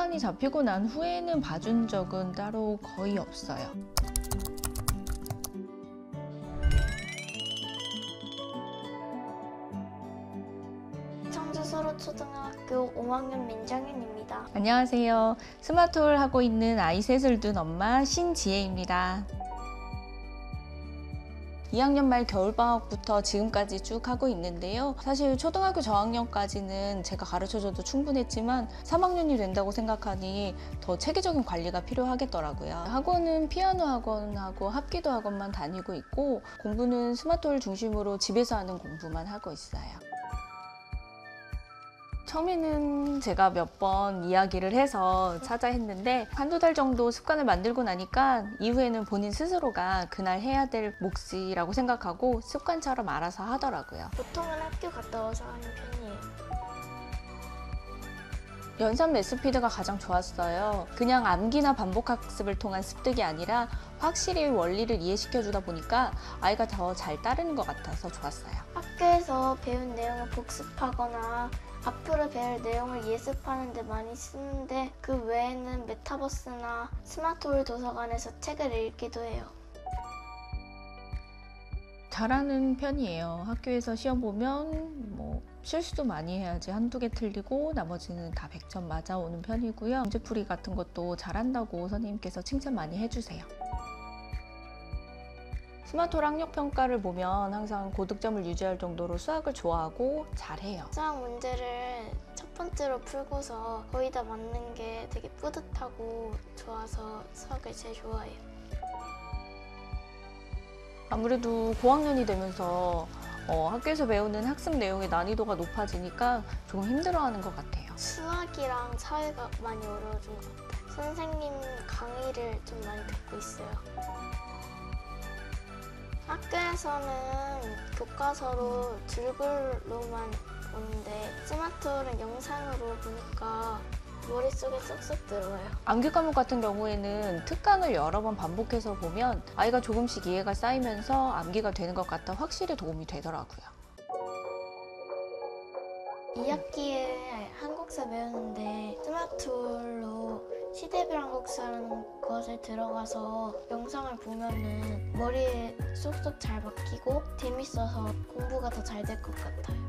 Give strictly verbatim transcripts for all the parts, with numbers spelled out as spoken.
습관이 잡히고 난 후에는 봐준 적은 따로 거의 없어요. 청주 서로초등학교 오 학년 민정윤입니다. 안녕하세요. 스마트홀 하고 있는 아이 셋을 둔 엄마 신지혜입니다. 이 학년 말 겨울방학부터 지금까지 쭉 하고 있는데요. 사실 초등학교 저학년까지는 제가 가르쳐줘도 충분했지만 삼 학년이 된다고 생각하니 더 체계적인 관리가 필요하겠더라고요. 학원은 피아노 학원하고 합기도 학원만 다니고 있고, 공부는 스마트홀 중심으로 집에서 하는 공부만 하고 있어요. 처음에는 제가 몇 번 이야기를 해서 찾아 했는데 한두 달 정도 습관을 만들고 나니까 이후에는 본인 스스로가 그날 해야 될 몫이라고 생각하고 습관처럼 알아서 하더라고요. 보통은 학교 갔다 와서 하는 편이에요. 연산 매스피드가 가장 좋았어요. 그냥 암기나 반복 학습을 통한 습득이 아니라 확실히 원리를 이해시켜 주다 보니까 아이가 더 잘 따르는 것 같아서 좋았어요. 학교에서 배운 내용을 복습하거나 앞으로 배울 내용을 예습하는 데 많이 쓰는데, 그 외에는 메타버스나 스마트홀 도서관에서 책을 읽기도 해요. 잘하는 편이에요. 학교에서 시험 보면 뭐 실수도 많이 해야지 한두 개 틀리고 나머지는 다 백 점 맞아오는 편이고요. 문제풀이 같은 것도 잘한다고 선생님께서 칭찬 많이 해주세요. 스마트홀 학력평가를 보면 항상 고득점을 유지할 정도로 수학을 좋아하고 잘해요. 수학 문제를 첫 번째로 풀고서 거의 다 맞는 게 되게 뿌듯하고 좋아서 수학을 제일 좋아해요. 아무래도 고학년이 되면서 어, 학교에서 배우는 학습 내용의 난이도가 높아지니까 조금 힘들어하는 것 같아요. 수학이랑 사회가 많이 어려워진 것 같아요. 선생님 강의를 좀 많이 듣고 있어요. 학교에서는 교과서로 줄글로만 보는데 스마트홀은 영상으로 보니까 머릿속에 쏙쏙 들어와요. 암기 과목 같은 경우에는 특강을 여러 번 반복해서 보면 아이가 조금씩 이해가 쌓이면서 암기가 되는 것 같아 확실히 도움이 되더라고요. 이 학기에 한국사 배우는데 스마트홀로 시대별 한국사라는 것을 들어가서 영상을 보면은 머리에 쏙쏙 잘 박히고 재밌어서 공부가 더 잘 될 것 같아요.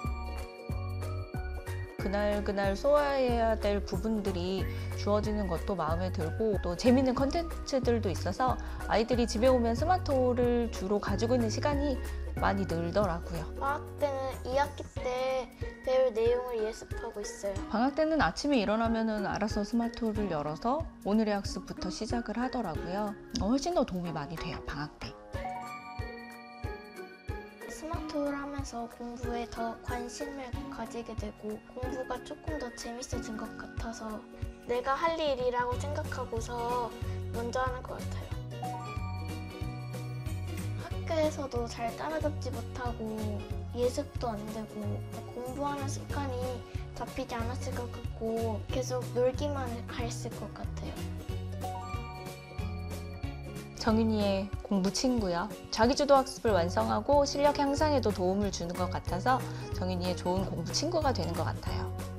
그날 그날 소화해야 될 부분들이 주어지는 것도 마음에 들고, 또 재밌는 컨텐츠들도 있어서 아이들이 집에 오면 스마트홀을 주로 가지고 있는 시간이 많이 늘더라고요. 방학 때는 이 학기 때 배울 내용을 예습하고 있어요. 방학 때는 아침에 일어나면 알아서 스마트홀을 열어서 오늘의 학습부터 시작을 하더라고요. 어, 훨씬 더 도움이 많이 돼요, 방학 때. 스마트홀 하면서 공부에 더 관심을 가지게 되고 공부가 조금 더 재밌어진 것 같아서 내가 할 일이라고 생각하고서 먼저 하는 것 같아요. 학교에서도 잘 따라잡지 못하고 예습도 안 되고 공부하는 습관이 잡히지 않았을 것 같고 계속 놀기만 했을 것 같아요. 정윤이의 공부 친구요. 자기주도 학습을 완성하고 실력 향상에도 도움을 주는 것 같아서 정윤이의 좋은 공부 친구가 되는 것 같아요.